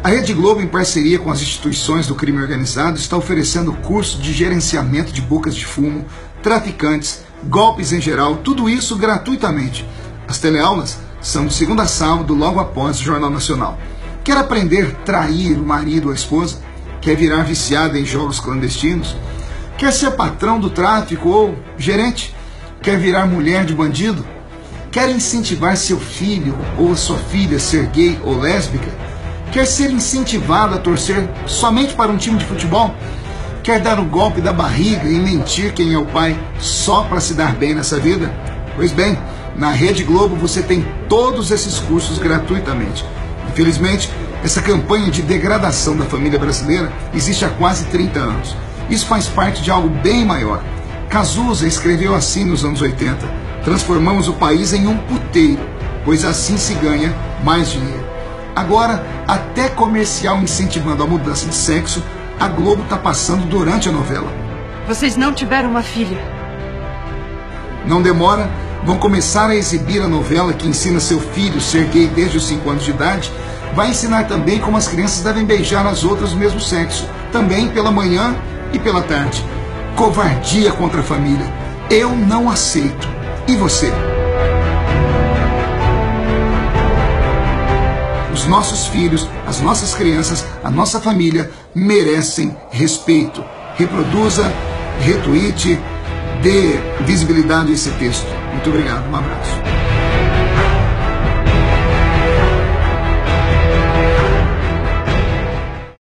A Rede Globo, em parceria com as instituições do crime organizado, está oferecendo curso de gerenciamento de bocas de fumo, traficantes, golpes em geral, tudo isso gratuitamente. As teleaulas são de segunda a sábado, logo após o Jornal Nacional. Quer aprender a trair o marido ou a esposa? Quer virar viciada em jogos clandestinos? Quer ser patrão do tráfico ou gerente? Quer virar mulher de bandido? Quer incentivar seu filho ou sua filha a ser gay ou lésbica? Quer ser incentivado a torcer somente para um time de futebol? Quer dar o golpe da barriga e mentir quem é o pai só para se dar bem nessa vida? Pois bem, na Rede Globo você tem todos esses cursos gratuitamente. Infelizmente, essa campanha de degradação da família brasileira existe há quase 30 anos. Isso faz parte de algo bem maior. Cazuza escreveu assim nos anos 80: transformamos o país em um puteiro, pois assim se ganha mais dinheiro. Agora, até comercial incentivando a mudança de sexo, a Globo está passando durante a novela. Vocês não tiveram uma filha. Não demora, vão começar a exibir a novela que ensina seu filho a ser gay desde os 5 anos de idade. Vai ensinar também como as crianças devem beijar as outras do mesmo sexo, também pela manhã e pela tarde. Covardia contra a família. Eu não aceito. E você? Os nossos filhos, as nossas crianças, a nossa família merecem respeito. Reproduza, retweete, dê visibilidade a esse texto. Muito obrigado, um abraço.